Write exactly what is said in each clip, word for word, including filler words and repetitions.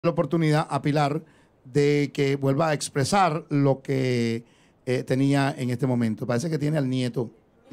la oportunidad a Pilar de que vuelva a expresar lo que eh, tenía en este momento. Parece que tiene al nieto.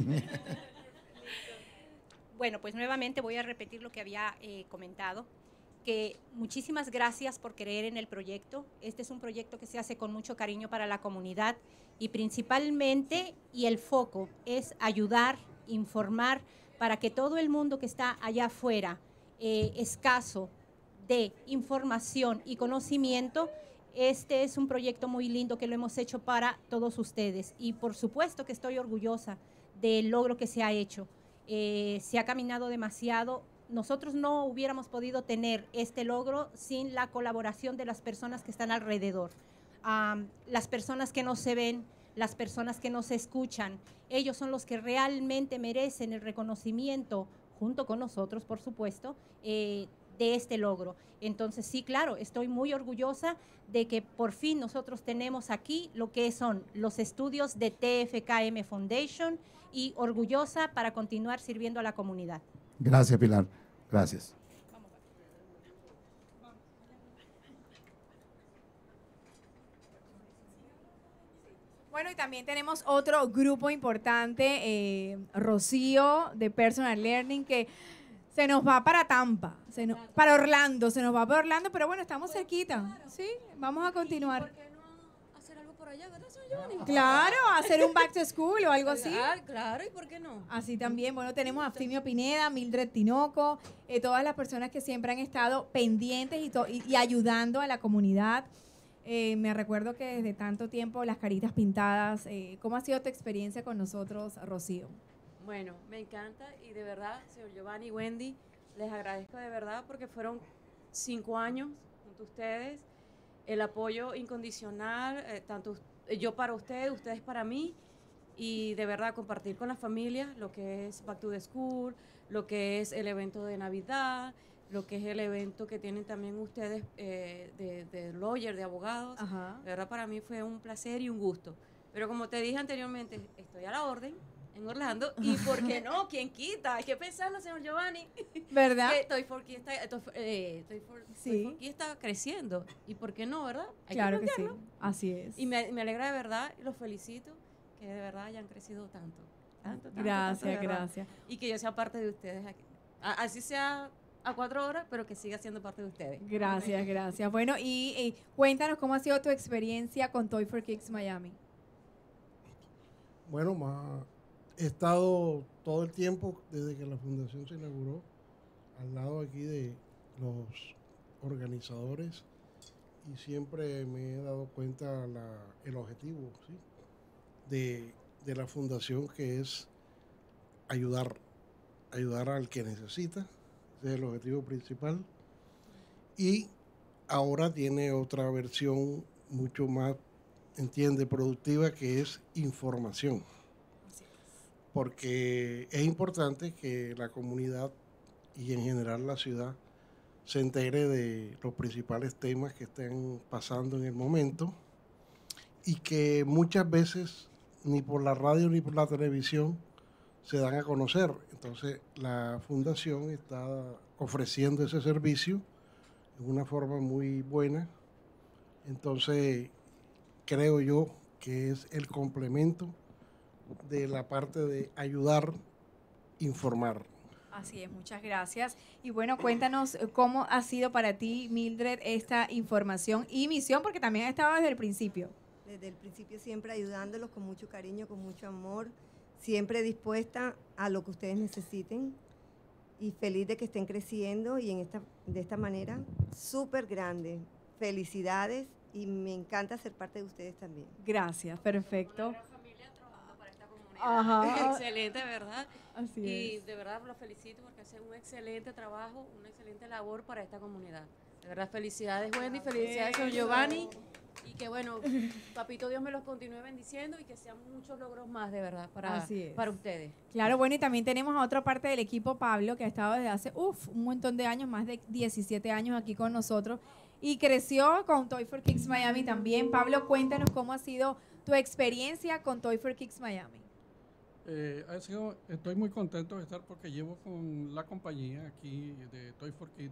Bueno, pues nuevamente voy a repetir lo que había eh, comentado, que muchísimas gracias por creer en el proyecto. Este es un proyecto que se hace con mucho cariño para la comunidad y principalmente, y el foco es ayudar, informar, para que todo el mundo que está allá afuera, eh, escaso de información y conocimiento, este es un proyecto muy lindo que lo hemos hecho para todos ustedes. Y por supuesto que estoy orgullosa del logro que se ha hecho. Eh, se ha caminado demasiado. Nosotros no hubiéramos podido tener este logro sin la colaboración de las personas que están alrededor. Um, las personas que no se ven, las personas que no se escuchan, ellos son los que realmente merecen el reconocimiento, junto con nosotros, por supuesto, eh, de este logro. Entonces, sí, claro, estoy muy orgullosa de que por fin nosotros tenemos aquí lo que son los estudios de T F K M Foundation y orgullosa para continuar sirviendo a la comunidad. Gracias, Pilar. Gracias. Bueno, y también tenemos otro grupo importante, eh, Rocío, de Personal Learning, que se nos va para Tampa, se nos, para Orlando, se nos va para Orlando, pero bueno, estamos cerquita, ¿sí? Vamos a continuar. ¿Por qué no hacer algo por allá, verdad, señor Giovanni? Claro, hacer un back to school o algo así. Ah, claro, ¿y por qué no? Así también, bueno, tenemos a Fimio Pineda, Mildred Tinoco, eh, todas las personas que siempre han estado pendientes y, to- y, y ayudando a la comunidad. Eh, me recuerdo que desde tanto tiempo las caritas pintadas. Eh, ¿Cómo ha sido tu experiencia con nosotros, Rocío? Bueno, me encanta y de verdad, señor Giovanni y Wendy, les agradezco de verdad porque fueron cinco años junto a ustedes, el apoyo incondicional, eh, tanto yo para ustedes, ustedes para mí, y de verdad compartir con la familia lo que es Back to the School, lo que es el evento de Navidad, lo que es el evento que tienen también ustedes eh, de, de lawyer, de abogados. Ajá. De verdad para mí fue un placer y un gusto. Pero como te dije anteriormente, estoy a la orden en Orlando y ¿por qué no? ¿Quién quita? Hay que pensarlo, señor Giovanni. ¿Verdad? Que Toy for Kids está, Toy for- eh, Toy for- Sí. Toy for Kids está creciendo. ¿Y por qué no, verdad? Hay Claro que sí, plantearlo. así es. Y me, me alegra de verdad y los felicito que de verdad hayan crecido tanto. tanto, tanto Gracias, tanto, de verdad. gracias. Y que yo sea parte de ustedes aquí. A- así sea a cuatro horas, pero que siga siendo parte de ustedes. Gracias, gracias. Bueno, y, y cuéntanos cómo ha sido tu experiencia con Toy for Kids Miami. Bueno, ma, he estado todo el tiempo desde que la fundación se inauguró al lado aquí de los organizadores y siempre me he dado cuenta la, el objetivo, ¿sí? de, de la fundación, que es ayudar, ayudar al que necesita. Ese es el objetivo principal. Y ahora tiene otra versión mucho más, entiende, productiva, que es información. Porque es importante que la comunidad y en general la ciudad se entere de los principales temas que estén pasando en el momento y que muchas veces ni por la radio ni por la televisión se dan a conocer. Entonces la fundación está ofreciendo ese servicio de una forma muy buena. Entonces creo yo que es el complemento de la parte de ayudar, informar. Así es, muchas gracias. Y bueno, cuéntanos eh, cómo ha sido para ti, Mildred, esta información y misión, porque también has estado desde el principio. Desde el principio siempre ayudándolos con mucho cariño, con mucho amor, siempre dispuesta a lo que ustedes necesiten y feliz de que estén creciendo y en esta, de esta manera súper grande. Felicidades y me encanta ser parte de ustedes también. Gracias, perfecto. Una familia trabajando para esta comunidad. Ajá. Excelente, ¿verdad? Así Y es. de verdad los felicito porque hacen un excelente trabajo, una excelente labor para esta comunidad. De verdad, felicidades Wendy, felicidades señor Giovanni. Y que bueno, papito Dios me los continúe bendiciendo y que sean muchos logros más de verdad para, Así es. para ustedes. Claro, bueno, y también tenemos a otra parte del equipo, Pablo, que ha estado desde hace uf, un montón de años, más de diecisiete años aquí con nosotros y creció con Toy for Kids Miami también. Pablo, cuéntanos cómo ha sido tu experiencia con Toy for Kids Miami. Eh, ha sido, estoy muy contento de estar porque llevo con la compañía aquí de Toy for Kids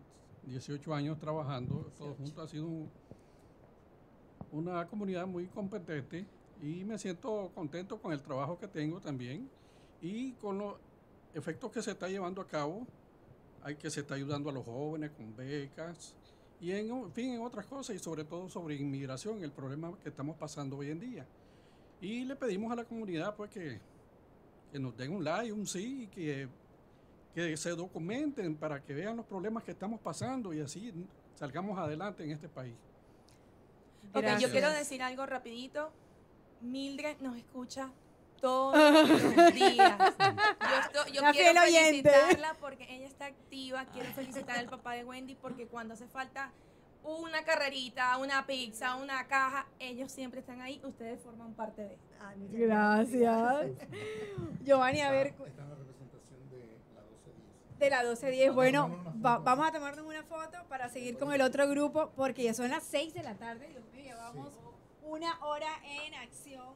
dieciocho años trabajando, todos juntos. Ha sido un- una comunidad muy competente y me siento contento con el trabajo que tengo también y con los efectos que se está llevando a cabo. Hay que se está ayudando a los jóvenes con becas y en, en fin en otras cosas y sobre todo sobre inmigración, el problema que estamos pasando hoy en día. Y le pedimos a la comunidad pues que, que nos den un like, un sí, y que, que se documenten para que vean los problemas que estamos pasando y así salgamos adelante en este país. Ok, Gracias. yo quiero decir algo rapidito. Mildred nos escucha todos los días. Yo, estoy- yo La quiero fiel oyente. felicitarla porque ella está activa. Quiero felicitar al papá de Wendy porque cuando hace falta una carrerita, una pizza, una caja, ellos siempre están ahí. Ustedes forman parte de. Ay, muchas Gracias. Giovanni, a ver, Está en la representación de la doce diez. de la doce diez. Bueno, va- vamos a tomarnos una foto para seguir con el otro grupo porque ya son las seis de la tarde. Dios mío, llevamos una hora en acción.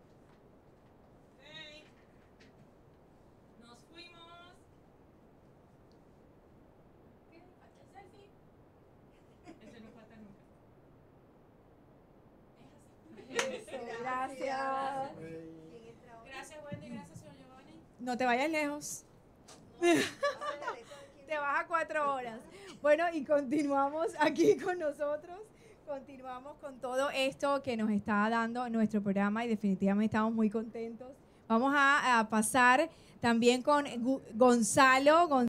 Nos fuimos. ¿Qué? ¿El selfie? Ese no falta nunca. Gracias. Gracias, Wendy. Gracias, señor Giovanni. No te vayas lejos. Te vas a cuatro horas. Bueno, y continuamos aquí con nosotros. Continuamos con todo esto que nos está dando nuestro programa y definitivamente estamos muy contentos. Vamos a, a pasar también con Gu- Gonzalo.